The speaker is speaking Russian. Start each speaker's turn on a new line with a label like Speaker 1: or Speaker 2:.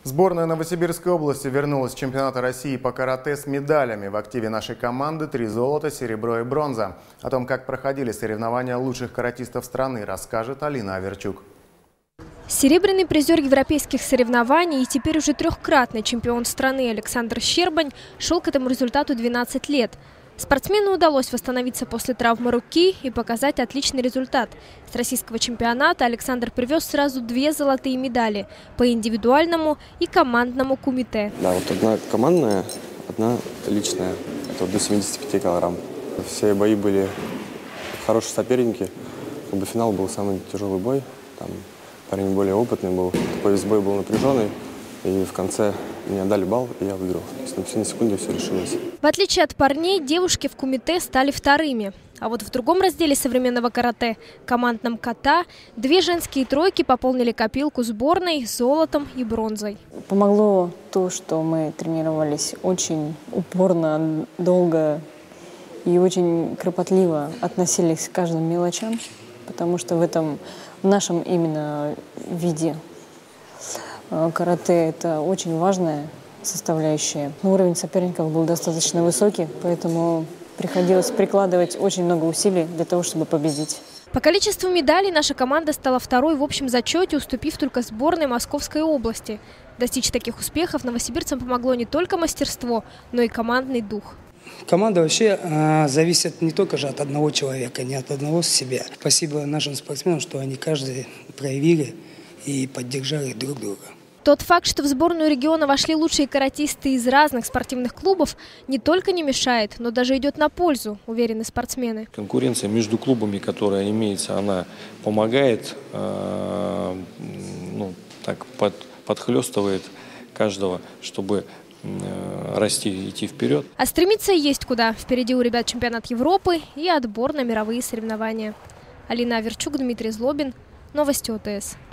Speaker 1: Сборная Новосибирской области вернулась с чемпионата России по карате с медалями. В активе нашей команды 3 золота, серебро и бронза. О том, как проходили соревнования лучших каратистов страны, расскажет Алина Аверчук.
Speaker 2: Серебряный призер европейских соревнований и теперь уже трехкратный чемпион страны Александр Щербань шел к этому результату 12 лет. Спортсмену удалось восстановиться после травмы руки и показать отличный результат. С российского чемпионата Александр привез сразу 2 золотые медали по индивидуальному и командному кумите.
Speaker 3: Да, вот одна командная, одна личная. Это вот до 75 килограмм. Все бои были хорошие соперники. Финал был самый тяжелый бой. Там парень более опытный был. Такой весь бой был напряженный. И в конце мне дали балл, и я выиграл. То есть на последней секунде все решилось.
Speaker 2: В отличие от парней, девушки в кумите стали вторыми. А вот в другом разделе современного карате, командном ката, 2 женские тройки пополнили копилку сборной золотом и бронзой.
Speaker 4: Помогло то, что мы тренировались очень упорно, долго и очень кропотливо относились к каждым мелочам, потому что в нашем именно виде карате – это очень важная составляющая. Уровень соперников был достаточно высокий, поэтому приходилось прикладывать очень много усилий для того, чтобы победить.
Speaker 2: По количеству медалей наша команда стала второй в общем зачете, уступив только сборной Московской области. Достичь таких успехов новосибирцам помогло не только мастерство, но и командный дух.
Speaker 5: Команда вообще зависит не только же от одного человека, не от одного себя. Спасибо нашим спортсменам, что они каждый проявили и поддержали друг друга.
Speaker 2: Тот факт, что в сборную региона вошли лучшие каратисты из разных спортивных клубов, не только не мешает, но даже идет на пользу, уверены спортсмены.
Speaker 6: Конкуренция между клубами, которая имеется, она помогает, подхлестывает каждого, чтобы расти, идти вперед.
Speaker 2: А стремиться есть куда. Впереди у ребят чемпионат Европы и отбор на мировые соревнования. Алина Аверчук, Дмитрий Злобин. Новости ОТС.